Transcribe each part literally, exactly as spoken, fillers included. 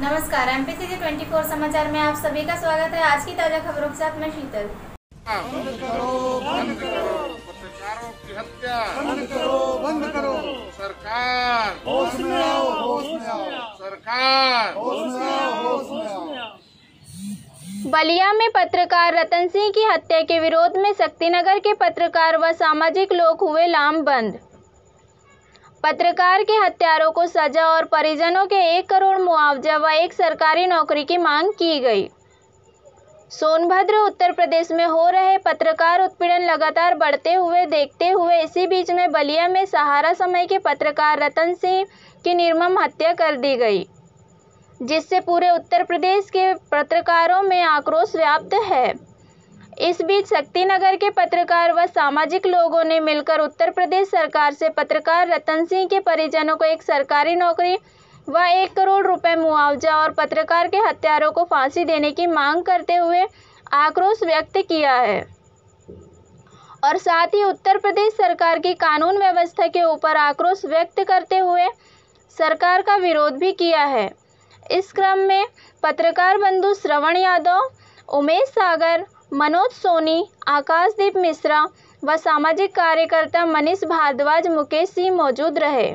नमस्कार, एमपीसीजी चौबीस समाचार में आप सभी का स्वागत है। आज की ताजा खबरों के साथ मैं शीतल। बंद करो, बंद करो, पत्रकारों की हत्या बंद करो, बंद करो। सरकार होश में आओ, होश में आओ। सरकार होश में आओ, होश में आओ। बलिया में पत्रकार रतन सिंह की हत्या के विरोध में शक्तिनगर के पत्रकार व सामाजिक लोग हुए लामबंद। पत्रकार के हत्यारों को सजा और परिजनों के एक करोड़ मुआवजा व एक सरकारी नौकरी की मांग की गई। सोनभद्र उत्तर प्रदेश में हो रहे पत्रकार उत्पीड़न लगातार बढ़ते हुए देखते हुए इसी बीच में बलिया में सहारा समय के पत्रकार रतन सिंह की निर्मम हत्या कर दी गई, जिससे पूरे उत्तर प्रदेश के पत्रकारों में आक्रोश व्याप्त है। इस बीच शक्तिनगर के पत्रकार व सामाजिक लोगों ने मिलकर उत्तर प्रदेश सरकार से पत्रकार रतन सिंह के परिजनों को एक सरकारी नौकरी व एक करोड़ रुपए मुआवजा और पत्रकार के हत्यारों को फांसी देने की मांग करते हुए आक्रोश व्यक्त किया है और साथ ही उत्तर प्रदेश सरकार की कानून व्यवस्था के ऊपर आक्रोश व्यक्त करते हुए सरकार का विरोध भी किया है। इस क्रम में पत्रकार बंधु श्रवण यादव, उमेश सागर, मनोज सोनी, आकाशदीप मिश्रा व सामाजिक कार्यकर्ता मनीष भारद्वाज, मुकेश सिंह मौजूद रहे।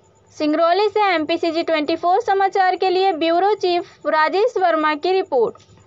सिंगरौली से एमपीसीजी चौबीस समाचार के लिए ब्यूरो चीफ राजेश वर्मा की रिपोर्ट।